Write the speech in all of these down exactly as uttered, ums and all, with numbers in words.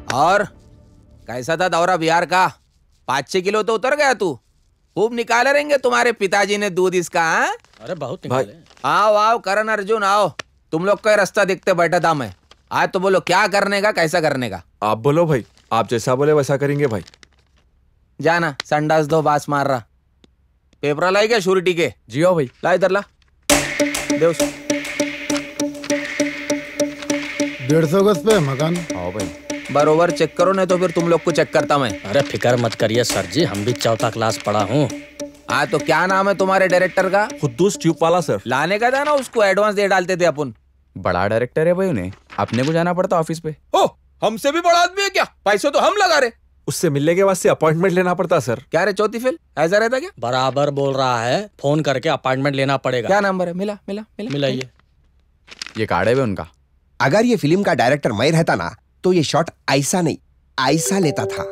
और कैसा था दौरा बिहार का? पाँच छह किलो तो उतर गया तू। खूब निकाले रहेंगे तुम्हारे पिताजी ने दूध इसका। हाँ? अरे बहुत निकाले। आओ आओ करण अर्जुन आओ, तुम लोग का रास्ता देखते बैठा था मैं। आज तो बोलो क्या करने का, कैसा करने का? आप बोलो भाई, आप जैसा बोले वैसा करेंगे भाई। जाना संडास दो, बास मार रहा। पेपर लाई क्या श्योरिटी के? जी आओ भाई। ला इधर ला दे उसको। डेढ़ सौ गज पे मकान। आओ भाई। बरोबर चेक करो, नहीं तो फिर तुम लोग को चेक करता मैं। अरे फिक्र मत करिए सर जी, हम भी चौथा क्लास पढ़ा हूँ। हाँ तो क्या नाम है तुम्हारे डायरेक्टर का? खुद्दूस ट्यूब वाला सर। लाने का था ना उसको, एडवांस दे डालते थे अपन। बड़ा डायरेक्टर है भाई, उन्हें अपने को जाना पड़ता ऑफिस पे। ओ हमसे भी बड़ा आदमी है क्या? पैसे तो हम लगा रहे। उससे मिलने के वास्ते अपॉइंटमेंट लेना पड़ता सर। क्या रे चौथी फेल, ऐसा रहता क्या? बराबर बोल रहा है, फोन करके अपॉइंटमेंट लेना पड़ेगा। क्या नंबर है? मिला मिला मिला मिलाइए। ये कार्ड है उनका। अगर ये फिल्म का डायरेक्टर मैं रहता ना तो ये शॉट ऐसा नहीं ऐसा लेता था।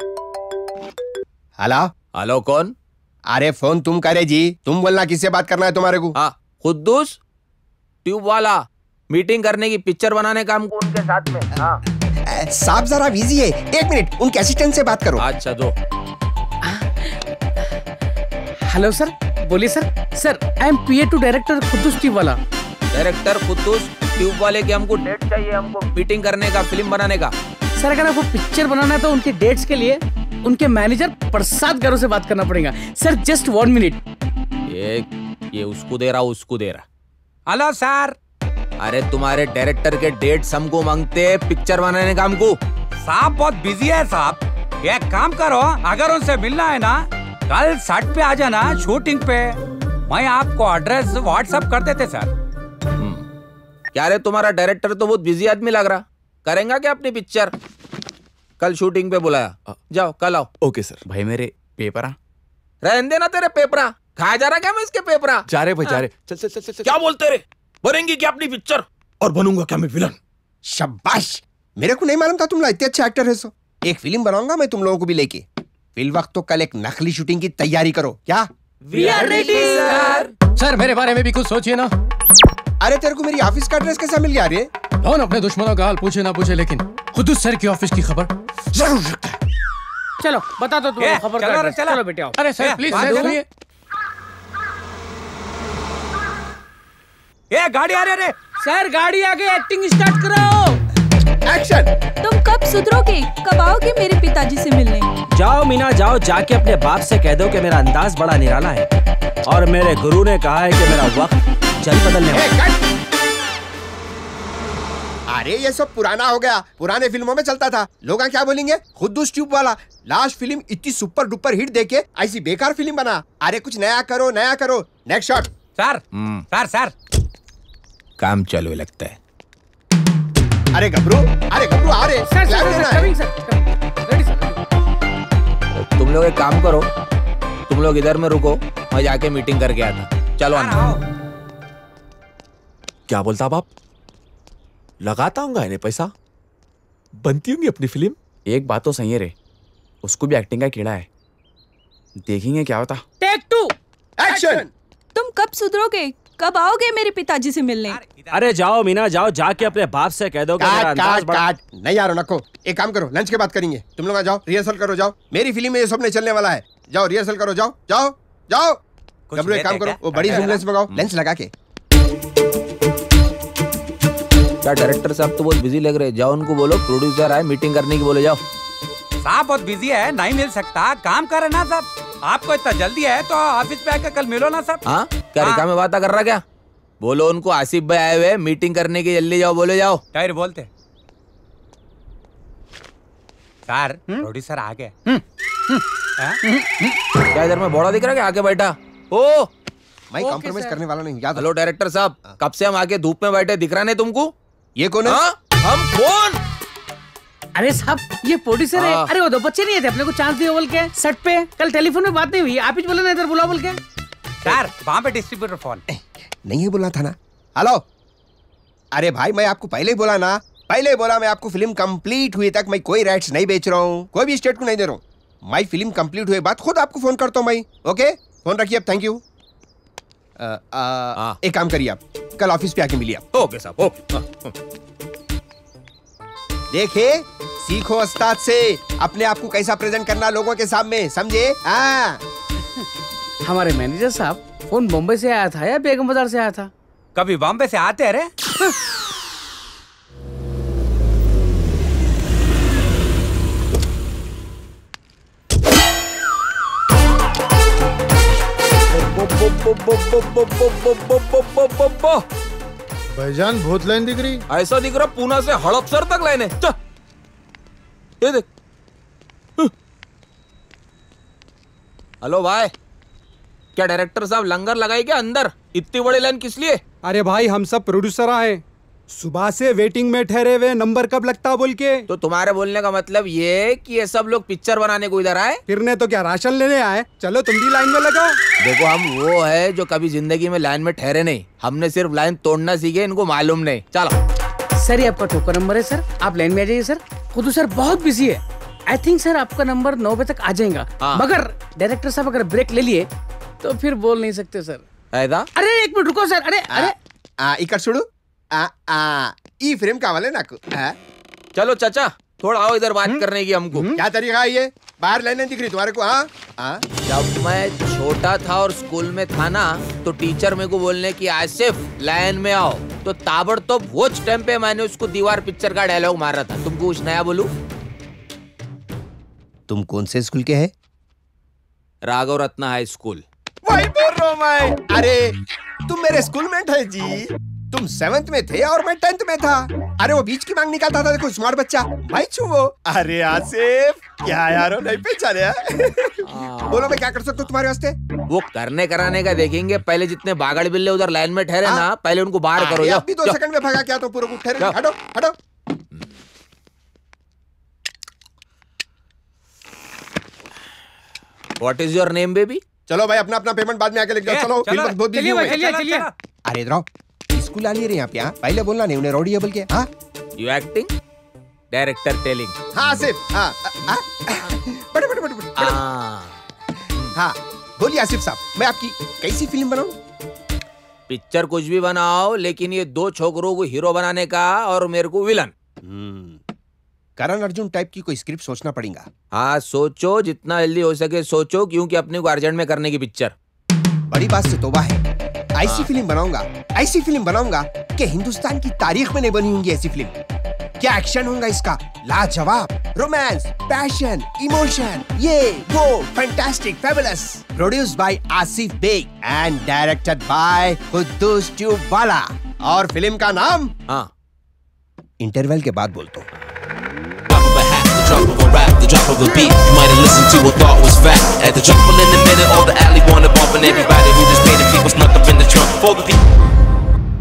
हेलो हेलो कौन? अरे फोन तुम करे जी, तुम बोलना किससे बात करना है तुम्हारे को? हाँ खुद्दूस ट्यूब वाला, मीटिंग करने की, पिक्चर बनाने का हमको उनके साथ में। हाँ साहब जरा बिजी है, एक मिनट उनके असिस्टेंट से बात करो। अच्छा दो। हेलो सर, बोलिए sir. Sir I am PA to director Quddus tube वाला। डायरेक्टर खुद्दूस ट्यूब वाले की हमको डेट चाहिए, हमको मीटिंग करने का, फिल्म बनाने का। सर अगर आपको पिक्चर बनाना है तो उनके डेट्स के लिए उनके मैनेजर प्रसाद गारू से बात करना पड़ेगा। Sir just one minute. ये ये उसको दे रहा, उसको दे रहा। Hello sir. अरे तुम्हारे डायरेक्टर के डेट्स हमको मांगते, पिक्चर बनाने का हमको। साहब बहुत बिजी है साहब। एक काम करो, अगर उनसे मिलना है ना कल सेट पे आ जाना शूटिंग पे। मैं आपको एड्रेस व्हाट्सएप कर देते सर। क्या रे तुम्हारा डायरेक्टर तो बहुत बिजी आदमी लग रहा। करेंगा क्या अपनी पिक्चर? कल शूटिंग पे बुलाया, जाओ कल आओ। Okay sir. भाई मेरे पेपर आ रहने देना तेरे पेपरा। खाया जा रहा क्या मैं इसके पेपरा? जा रहे भाई जा रहे। चल चल चल चल। क्या बोलते रे? बनेंगी क्या अपनी पिक्चर? और बनूंगा क्या मैं विलन? शाबाश, मेरे को नहीं मालूम था तुम लोग इतने अच्छे एक्टर है। सो एक फिल्म बनाऊंगा मैं तुम लोगों को भी लेके। फिल वक्त तो कल एक नकली शूटिंग की तैयारी करो। क्या? We are ready sir. Sir मेरे बारे में भी कुछ सोचिए ना। अरे तेरे को मेरी ऑफिस का एड्रेस कैसा मिल गया रे? कौन अपने दुश्मनों का हाल पूछे ना पूछे, लेकिन खुद्दूस सर की ऑफिस की खबर जरूर रखता है। चलो बता दो तुम्हें खबर का एड्रेस। चलो बेटे आओ। अरे सर प्लीज सर सुनिए। ये गाड़ी आ रही है। सर गाड़ी आगे, एक्टिंग स्टार्ट करो। एक्शन। तुम कब सुधरोगे? कब आओगे मेरे पिताजी से मिलने? जाओ मीना जाओ, जाके अपने बाप से कह दो कि मेरा अंदाज बड़ा निराला है और मेरे गुरु ने कहा है कि मेरा वक्त चल बदलने वाला। अरे ये सब पुराना हो गया, पुराने फिल्मों में चलता था। लोग क्या बोलेंगे? खुद्दूस ट्यूब वाला लास्ट फिल्म इतनी सुपर डुपर हिट देके ऐसी बेकार फिल्म बना। अरे कुछ नया करो, नया करो। Next shot. Sir sir sir काम चालू लगता है। अरे गबरू, अरे गबरू आ रहे। Sir sir coming sir, ready sir. तुम लोग एक काम करो, तुम लोग इधर में रुको, मैं जाके मीटिंग करके आता। चलो अन्ना। क्या बोलता बाप? लगाता हूँ इन्हें पैसा, बनती होंगी अपनी फिल्म। एक बात तो सही है रे, उसको भी एक्टिंग का कीड़ा है। देखेंगे क्या होता। Take two action. तुम कब सुधरोगे? कब आओगे मेरे पिताजी से मिलने? अरे जाओ मीना जाओ, जाके अपने बाप से कह दो कि मेरा काट अंदाज काट बड़ा। काट। नहीं यार नको, एक काम करो, लंच के बाद करेंगे। तुम लोग आ जाओ, रिहर्सल करो। जाओ, मेरी फिल्म में ये सब नहीं चलने वाला है। जाओ रिहर्सल करो, जाओ जाओ जाओ। गबरू एक काम करो, वो बड़ी जूम लेंस मंगाओ, लेंस लगा के। क्या डायरेक्टर साहब तो बहुत बिजी लग रहे हैं। जाओ उनको बोलो प्रोड्यूसर आए मीटिंग करने की, बोले जाओ। साहब बहुत बिजी है, नहीं मिल सकता। काम करे ना साहब, आपको इतना जल्दी है तो ऑफिस पे आकर कल मिलो ना साहब। हाँ क्या रिका में बात कर रहा क्या? बोलो उनको आसिफ भाई आए हुए मीटिंग करने की, जल्दी जाओ। बोले जाओ। टायर बोलते सर प्रोड्यूसर आ गए। क्या इधर में बड़ा दिख रहा है? आके बैठा। ओ मैं कॉम्प्रोमाइज करने वाला नहीं, याद। हेलो डायरेक्टर साहब, कब से हम आके धूप में बैठे, दिख रहा नहीं तुमको? ये कौन है? हम कौन? अरे साहब ये प्रोड्यूसर है। अरे वो दो बच्चे नहीं थे अपने को चांस दिया बोल के सेट पे। कल टेलीफोन में बात नहीं हुई, आप ही बोले ना इधर बुला बोल के। सर वहाँ पे डिस्ट्रीब्यूटर फोन नहीं है, बोला था ना। हेलो। अरे भाई मैं आपको पहले ही बोला ना, पहले ही बोला मैं आपको फिल्म कंप्लीट हुई तक मैं कोई राइट्स नहीं बेच रहा हूँ, कोई भी स्टेट को नहीं दे रहा हूँ। मैं फिल्म कंप्लीट हुए बाद खुद आपको फोन करता हूँ मैं। ओके फोन रखिए अब। Thank you. एक काम करिए, आप कल ऑफिस पे आके मिलिए आप। ओके साहब ओके। देखे, सीखो उस्ताद से अपने आप को कैसा प्रेजेंट करना लोगों के सामने, समझे? हाँ। हमारे मैनेजर साहब फोन बॉम्बे से आया था या बेगम बाजार से आया था? कभी बॉम्बे से आते हैं रे? भाईजान बहुत लाइन दिख रही। ऐसा दिख रहा पूना से हड़पसर तक लाइन है। चल ये देख। हेलो भाई, क्या डायरेक्टर साहब लंगर लगाई क्या अंदर? इतनी बड़ी लाइन किस लिए? अरे भाई हम सब प्रोड्यूसर आए, सुबह से वेटिंग में ठहरे हुए, नंबर कब लगता बोल के। तो तुम्हारे बोलने का मतलब ये कि ये सब लोग पिक्चर बनाने को इधर आए? फिरने तो क्या राशन लेने आए? चलो तुम भी लाइन में लगाओ। देखो हम वो है जो कभी जिंदगी में लाइन में ठहरे नहीं, हमने सिर्फ लाइन तोड़ना सीखे, इनको मालूम नहीं। चलो सर ये आपका टोकन नंबर है सर, आप लाइन में आ जाइए सर। खुद सर बहुत बिजी है, आई थिंक सर आपका नंबर नौ बजे तक आ जाएगा। हाँ। मगर डायरेक्टर साहब अगर ब्रेक ले लिए तो फिर बोल नहीं सकते सर। ऐदा? अरे एक मिनट रुको सर। अरे अरे आ, इकर छोड़ो। आ, आ, ई फ्रेम का वाले ना को। चलो चाचा थोड़ा आओ इधर बात करने की हमको। क्या तरीका है ये? बाहर लाइनें दिख रही तुम्हारे को? हाँ हाँ। जब मैं छोटा था और स्कूल में था ना, तो टीचर मेरे को बोलने की आसिफ लाइन में आओ, तो ताबड़तोड़ वो टाइम पे मैंने उसको दीवार पिक्चर का डायलॉग मारा था। तुमको कुछ नया बोलूं? तुम कौन से स्कूल के हैं? Raghav Ratna high school. वही बोल रहा हूँ मैं। अरे तुम मेरे स्कूलमेट है जी। तुम सेवेंथ में थे और मैं टेंथ में था। अरे वो बीच की मांग निकालता था, देखो स्मार्ट बच्चा भाई छू वो। अरे आसिफ क्या यारो नहीं पहचाने? बोलो मैं क्या कर सकता हूँ तुम्हारे वास्ते? वो करने कराने का देखेंगे, पहले जितने बागड़ बिल्ले उधर लाइन में ठहरे ना, पहले उनको बाहर करो। अब भी दो सेकंड में भागा क्या? तो पूरा ठहरे, हटो हटो। What is your name baby? चलो भाई अपना अपना पेमेंट बाद में आके लेके जाओ। चलो चलो, बहुत बिजी चलिए हूँ भाई, मैं। चलिए चलिए। अरे इधर स्कूल आ रहे यहाँ पे। हाँ पहले बोलना नहीं उन्हें रोडी बोल के। हाँ यू एक्टिंग, डायरेक्टर टेलिंग। हाँ आसिफ। हाँ बड़े बड़े बड़े बड़े। हाँ बोलिए आसिफ साहब, मैं आपकी कैसी फिल्म बनाऊं? पिक्चर कुछ भी बनाओ, लेकिन ये दो छोकरों को हीरो बनाने का और मेरे को विलन। करण अर्जुन टाइप की कोई स्क्रिप्ट सोचना पड़ेगा। हाँ सोचो, जितना जल्दी हो सके सोचो, क्योंकि अपने को अर्जेंट में करने की पिक्चर। बड़ी बात से तौबा है। ऐसी फिल्म बनाऊंगा, ऐसी फिल्म बनाऊंगा कि हिंदुस्तान की तारीख में नहीं बनी होंगी ऐसी फिल्म। क्या एक्शन होगा इसका, लाजवाब। रोमांस, पैशन, इमोशन, ये वो fantastic, fabulous. Produced by Asif Baig and directed by Quddus Tubewala. और फिल्म का नाम? हाँ इंटरवल के बाद बोलता हूँ। Drop of a rap, the drop of a beat. You might have listened to or thought was fact. At the jungle in the minute, all the alley wanna bump, and everybody who just paid the people snuck up in the trunk for the people.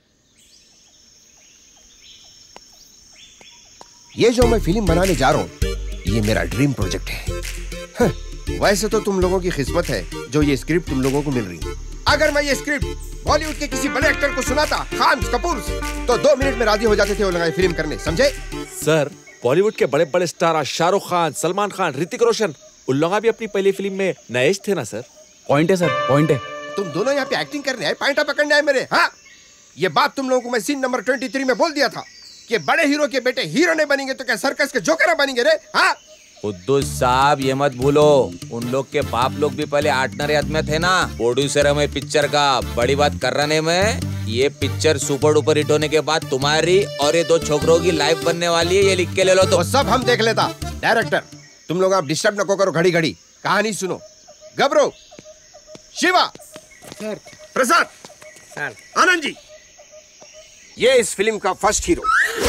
ये जो मैं film बनाने जा रहा हूँ, ये मेरा dream project है। हाँ, वैसे तो तुम लोगों की किस्मत है जो ये स्क्रिप्ट तुम लोगों को मिल रही है। अगर मैं ये स्क्रिप्ट बॉलीवुड के किसी बड़े एक्टर को सुनाता, खान कपूर, तो दो मिनट में राजी हो जाते थे वो लगाए फिल्म करने, समझे? सर बॉलीवुड के बड़े बड़े स्टार शाहरुख खान, सलमान खान, ऋतिक रोशन, उन लोग भी अपनी पहली फिल्म में नएश थे ना सर? पॉइंट है सर, पॉइंट है। तुम दोनों यहाँ पे एक्टिंग करने आए, पॉइंटा पकड़ने आए मेरे। हाँ ये बात तुम लोगों को मैं सीन नंबर तेईस में बोल दिया था कि बड़े हीरो के बेटे हीरो नहीं बनेंगे तो क्या सर्कस के जोकर बनेंगे रे? हाँ कुद्दूस साहब ये मत भूलो, उन लोग के बाप लोग भी पहले आर्टनर में थे ना, प्रोड्यूसर है मैं पिक्चर का। बड़ी बात कर रहा नहीं मैं, ये पिक्चर सुपर डुपर हिट होने के बाद तुम्हारी और ये दो छोकरों की लाइफ बनने वाली है, ये लिख के ले लो। तो वो सब हम देख लेता। डायरेक्टर तुम लोग आप डिस्टर्ब नको करो, घड़ी घड़ी कहानी सुनो। गबरो, शिवा सर, प्रसाद सर, आनंद जी, ये इस फिल्म का first hero.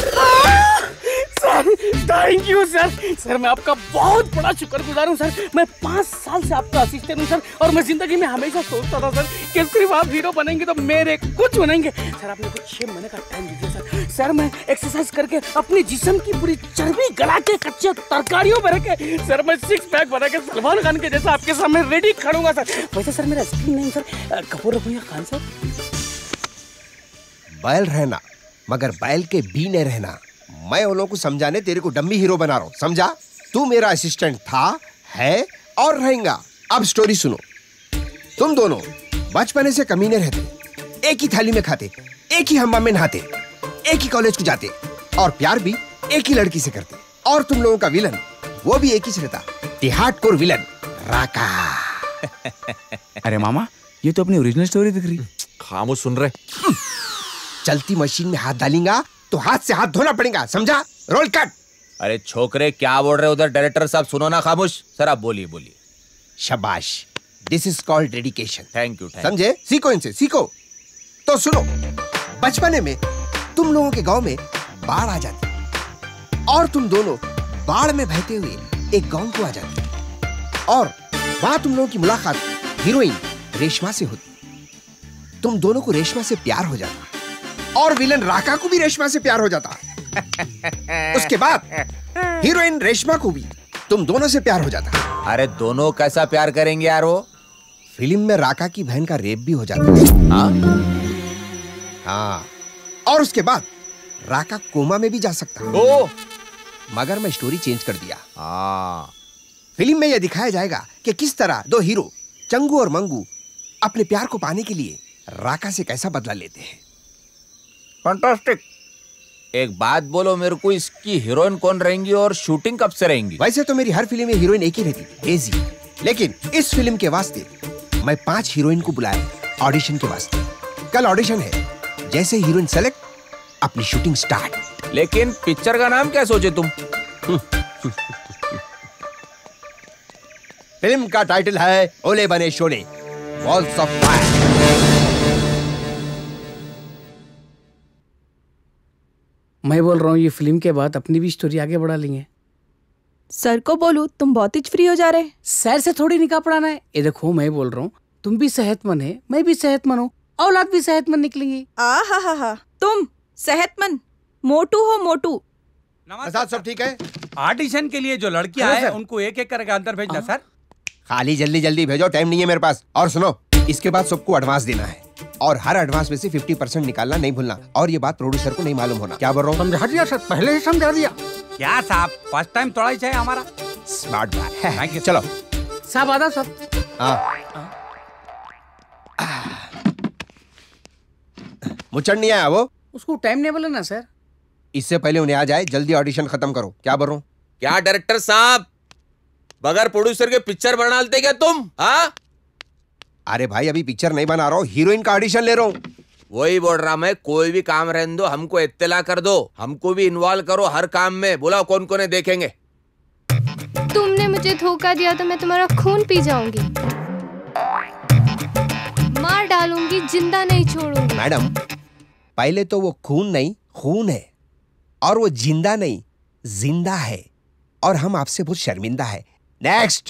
Sir thank you sir. Sir मैं आपका बहुत बड़ा शुक्रगुजार हूँ सर। मैं पाँच साल से आपका असिस्टेंट हूँ सर, और मैं जिंदगी में हमेशा सोचता था सर कि सिर्फ आप हीरो बनेंगे तो मेरे कुछ बनेंगे। सर आपने कुछ छह महीने का टाइम दीजिए सर। सर मैं एक्सरसाइज करके अपने जिस्म की पूरी चर्बी गला के कच्चे तरकारियों में रखे सर मैं सिक्स पैक बना के सलमान खान के जैसा आपके सामने रेडी खड़ूंगा सर। वैसे सर मेरा स्क्रीन नहीं सर, कपूर रखूंगा खान सर। बैल रहना मगर बैल के बी ने रहना। मैं उन लोगों को समझाने तेरे को डम्मी हीरो बना रहा हूँ, समझा? तू मेरा असिस्टेंट था, है और रहेगा। अब स्टोरी सुनो। तुम दोनों बचपने से कमीने रहते, एक ही थाली में खाते, एक ही हम्माम में नहाते, एक ही कॉलेज को जाते, और प्यार भी एक ही लड़की से करते, और तुम लोगों का विलन वो भी एक ही से रहता, दी हार्डकोर विलन राका। अरे मामा, ये तो अपनी ओरिजिनल स्टोरी दिख रही। खामोश सुन रहे। चलती मशीन में हाथ डालेगा तो हाथ से हाथ धोना पड़ेगा, समझा? Roll cut. अरे छोकरे क्या बोल रहे उधर? डायरेक्टर साहब सुनो ना, खामोश। सर आप बोलिए बोलिए। शाबाश, this is called dedication. Thank you. समझे? सीखो इनसे, सीखो। तो सुनो, बचपने में तुम लोगों के गांव में बाढ़ आ जाती और तुम दोनों बाढ़ में बहते हुए एक गांव को आ जाती और वहां तुम लोगों की मुलाकात हीरोइन रेशमा से होती। तुम दोनों को रेशमा से प्यार हो जाता और विलन राका को भी रेशमा से प्यार हो जाता। उसके बाद हीरोइन रेशमा को भी तुम दोनों से प्यार हो जाता। अरे दोनों कैसा प्यार करेंगे यार? वो फिल्म में राका की बहन का रेप भी हो जाता। हाँ हाँ, और उसके बाद राका कोमा में भी जा सकता। ओ, मगर मैं स्टोरी चेंज कर दिया। हाँ, फिल्म में यह दिखाया जाएगा कि किस तरह दो हीरो चंगू और मंगू अपने प्यार को पाने के लिए राका से कैसा बदला लेते हैं। फैंटास्टिक। एक बात बोलो मेरे को, इसकी हीरोइन कौन रहेंगी और शूटिंग कब से रहेंगी? वैसे तो मेरी हर फिल्म में हीरोइन एक ही रहती थी, डेजी, लेकिन इस फिल्म के वास्ते मैं पांच हीरोइन को बुलाया ऑडिशन के वास्ते। कल ऑडिशन है, जैसे हीरोइन सेलेक्ट अपनी शूटिंग स्टार्ट। लेकिन पिक्चर का नाम क्या सोचे तुम? फिल्म का टाइटल है ओले बने शोले, वॉल्स ऑफ फायर। मैं बोल रहा हूँ ये फिल्म के बाद अपनी भी स्टोरी आगे बढ़ा लेंगे। सर को बोलूं, तुम बहुत ही फ्री हो जा रहे। सर से थोड़ी निकाह पढ़ाना है। ये देखो मैं बोल रहा हूँ, तुम भी सेहतमंद है, मैं भी सेहतमंद हूँ, औलाद भी सेहतमंद निकलेंगी। आ हा हा हा, तुम सेहतमंद मोटू हो मोटू। नमस्कार, सब ठीक है? ऑडिशन के लिए जो लड़कियां आए उनको एक एक करके अंदर भेजना सर। खाली जल्दी जल्दी भेजो, टाइम नहीं है मेरे पास। और सुनो, इसके बाद सबको एडवांस देना है और हर एडवांस में से पचास परसेंट निकालना नहीं भूलना, और ये बात प्रोड्यूसर को नहीं मालूम होना। क्या बोल रहा हूँ? समझा दिया सर, पहले ही समझा दिया। क्या साहब, फर्स्ट टाइम थोड़ा ही चाहिए हमारा। स्मार्ट बात है। चलो साहब, आधा सब। मुचड़ नहीं आया वो? उसको टाइम नहीं बोला ना सर। इससे पहले उन्हें आ जाए, जल्दी ऑडिशन खत्म करो। क्या बोल रहा हूँ? क्या डायरेक्टर साहब, बगैर प्रोड्यूसर के पिक्चर बना लेते क्या तुम? हाँ, अरे भाई अभी पिक्चर नहीं बना रहा हूँ, हीरोइन का ऑडिशन ले रहा हूँ। वही बोल रहा मैं, कोई भी काम रहने दो, हमको इत्तला कर दो, हमको भी इन्वॉल्व करो हर काम में। बोला कौन कौन है देखेंगे। तुमने मुझे धोखा दिया तो मैं तुम्हारा खून पी जाऊंगी, मार डालूंगी, जिंदा नहीं छोड़ूंगी। मैडम, पहले तो वो खून नहीं खून है, और वो जिंदा नहीं जिंदा है, और हम आपसे बहुत शर्मिंदा है। Next.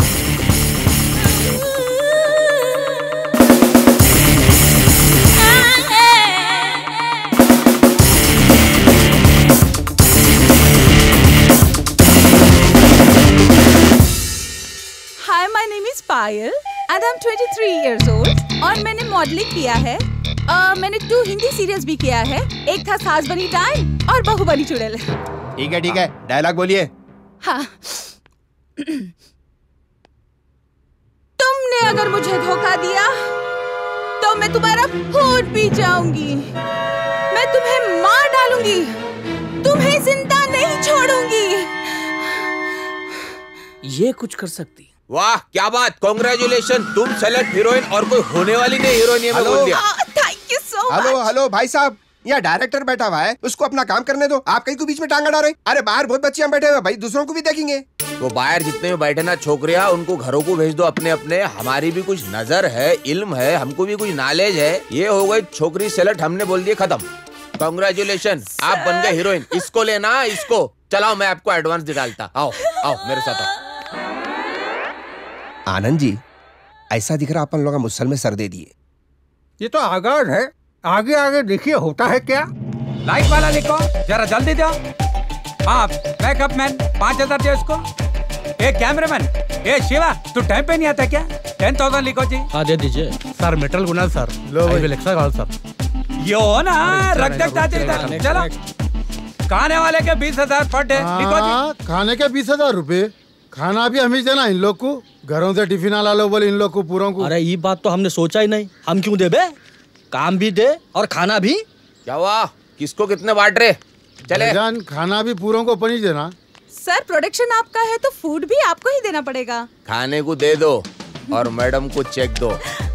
Hi, my name is Payal and I am तेईस इयर्स ओल्ड और मैंने मॉडलिंग किया है। uh, मैंने टू हिंदी सीरियल्स भी किया है, एक था सास बनी टाइम और बहू बनी चुड़ैल। ठीक है ठीक है, डायलॉग बोलिए। हाँ। तुमने अगर मुझे धोखा दिया तो मैं तुम्हारा खून पी जाऊंगी, मैं तुम्हें मार डालूंगी, तुम्हें जिंदा नहीं छोड़ूंगी। ये कुछ कर सकती। वाह क्या बात, कांग्रेचुलेशन, तुम सेलेक्ट हीरोइन और कोई होने वाली नहीं हीरोइन, ये मैं बोल दिया। Thank you so much. Hello hello भाई साहब, यहाँ डायरेक्टर बैठा हुआ है, उसको अपना काम करने दो। आप कहीं को बीच में टांग अड़ा रहे। अरे बाहर बहुत बच्चे हम बैठे हुए भाई, दूसरों को भी देखेंगे। तो बाहर जितने भी बैठे ना छोकरियां, उनको घरों को भेज दो अपने अपने। हमारी भी कुछ नजर है, इल्म है, हमको भी कुछ नॉलेज है। ये हो गई छोकरी सेलेक्ट, हमने बोल दिया खत्म। कांग्रेचुलेशन, आप बन गए हीरोइन। इसको लेना, इसको चलाओ, मैं आपको एडवांस दे डालता। आओ आओ मेरे साथ आओ। आनंद जी, ऐसा दिख रहा अपन लोग मुसल में सर दे दिए। ये तो आगाज है, आगे आगे देखिए होता है क्या। लाइट वाला लिखो, जरा जल्दी दो। हाँ, मेकअप मैन पाँच हजार दे उसको। ए कैमरामैन, ए शिवा, तू टाइम पे नहीं आता क्या? टेन थाउजेंड लिखो जी। हाँ दे दीजिए सर, मेटल गुना सर। लो भाई एक्स्ट्रा कॉल सर। ये हो ना, रख देख जाते इधर। चलो, खाने वाले के बीस हजार पर डे लिखो जी। खाने के बीस हजार रूपए, खाना भी हमें देना इन लोग को, घरों से टिफिन ला लो बोले इन लोग को पूरों को। अरे ये बात तो हमने सोचा ही नहीं, हम क्यों दे बे? काम भी दे और खाना भी। क्या हुआ, किसको कितने बांट रहे? चले जान खाना भी पूरों को पनी देना। सर प्रोडक्शन आपका है तो फूड भी आपको ही देना पड़ेगा। खाने को दे दो और मैडम को चेक दो।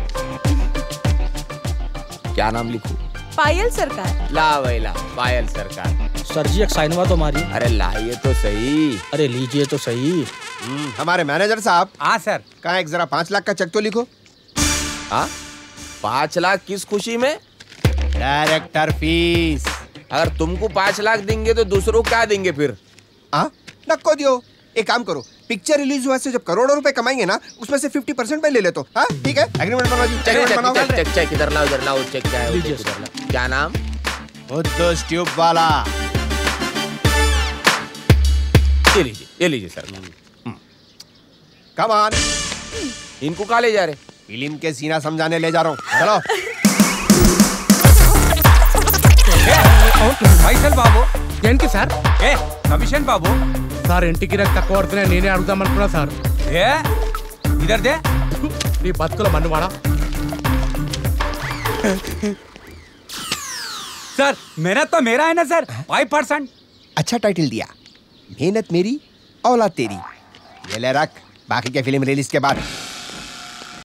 क्या नाम लिखूं? पायल सरकार। ला भाई ला, पायल सरकार। सर जी एक साइनवा तो मारिए। अरे लाइए तो सही। अरे लीजिए तो सही। हमारे मैनेजर साहब। हाँ सर। कहाँ एक जरा पाँच लाख का चेक तो लिखो। हाँ पाँच लाख किस खुशी में? Director fees. अगर तुमको पाँच लाख देंगे तो दूसरों को क्या देंगे फिर? हाँ नक्को दियो। एक काम करो, पिक्चर रिलीज हुआ से जब करोड़ों रुपए कमाएंगे ना, उसमें से फिफ्टी परसेंट मैं ले लेता हूँ। हाँ ठीक है, एग्रीमेंट बनाओ जी। चेक बनाओ। चेक चेक इधर लाओ, इधर लाओ। चेक क्या है? लीजिए सर। क्या नाम? खुद्दूस ट्यूब वाला। ये लीजिए, ये लीजिए सर। Come on. इनको कहाँ ले जा रहे? फिल्म के सीना समझाने ले जा रहा हूँ। चलो। फैसल बाबू ఏంటి సార్? ఏ కమిషన్ బాబు సార్ ఇంటికి రక్త తక్కువ పడుతున్నాయి నేనే అడుగుదాం అనుకున్నా సార్. ఏ ఇधर दे నీ బతుకుల మన్నువాడా. सर मेहनत तो मेरा है ना सर, फाइव परसेंट। अच्छा टाइटल दिया, मेहनत मेरी औलाद तेरी। ये ले रख, बाकी के फिल्म रिलीज के बाद